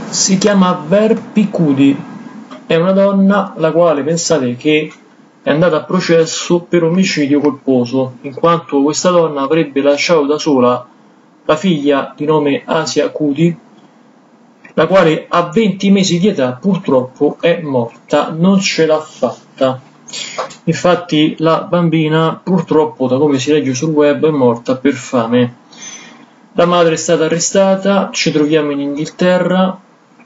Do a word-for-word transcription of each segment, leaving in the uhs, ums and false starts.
Si chiama Verpi Cudi, è una donna la quale pensate che è andata a processo per omicidio colposo, in quanto questa donna avrebbe lasciato da sola la figlia di nome Asia Cudi, la quale a venti mesi di età purtroppo è morta, non ce l'ha fatta. Infatti la bambina purtroppo, da come si legge sul web, è morta per fame. La madre è stata arrestata, ci troviamo in Inghilterra,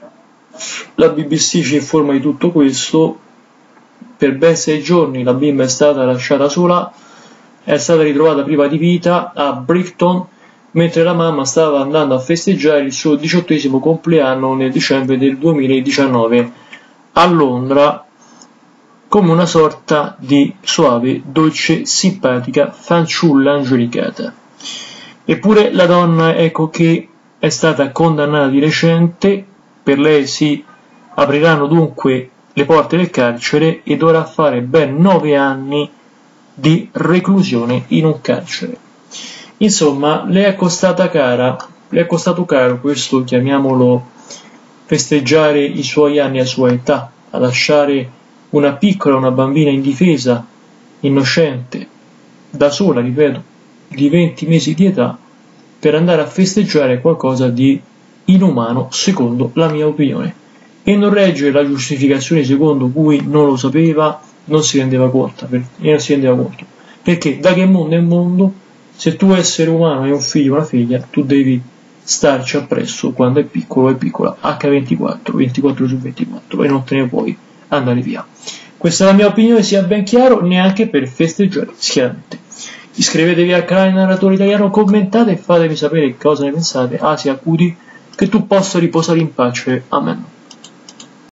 la B B C ci informa di tutto questo. Per ben sei giorni la bimba è stata lasciata sola, è stata ritrovata priva di vita a Brighton, mentre la mamma stava andando a festeggiare il suo diciottesimo compleanno nel dicembre del duemiladiciannove a Londra, come una sorta di soave, dolce, simpatica fanciulla angelicata. Eppure la donna, ecco che è stata condannata di recente. Per lei si apriranno dunque le porte del carcere e dovrà fare ben nove anni di reclusione in un carcere. Insomma, le è costata cara, le è costato caro questo, chiamiamolo, festeggiare i suoi anni a sua età, a lasciare una piccola, una bambina indifesa, innocente, da sola, ripeto, di venti mesi di età, per andare a festeggiare qualcosa di inumano, secondo la mia opinione. E non regge la giustificazione secondo cui non lo sapeva, non si rendeva conto, per, e non si rendeva conto. Perché da che mondo è mondo, se tu essere umano hai un figlio o una figlia, tu devi starci appresso quando è piccolo o è piccola, acca ventiquattro, ventiquattro su ventiquattro, e non te ne puoi andare via. Questa è la mia opinione, sia ben chiaro, neanche per festeggiare schieramente. Iscrivetevi al canale Narratore Italiano, commentate e fatemi sapere cosa ne pensate. Asia Cudi, che tu possa riposare in pace. Amen.